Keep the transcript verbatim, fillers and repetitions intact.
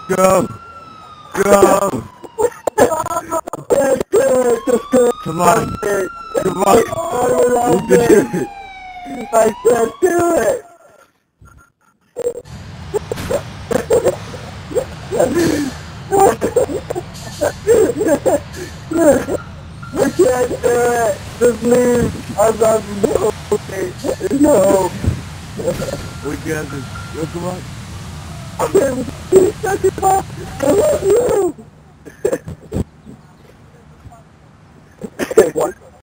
Go! Go! Come on! Come on! You can do it! I can't do it! I can't do it! Just leave! I'm not okay. No! We got this. Go, come on! I love you!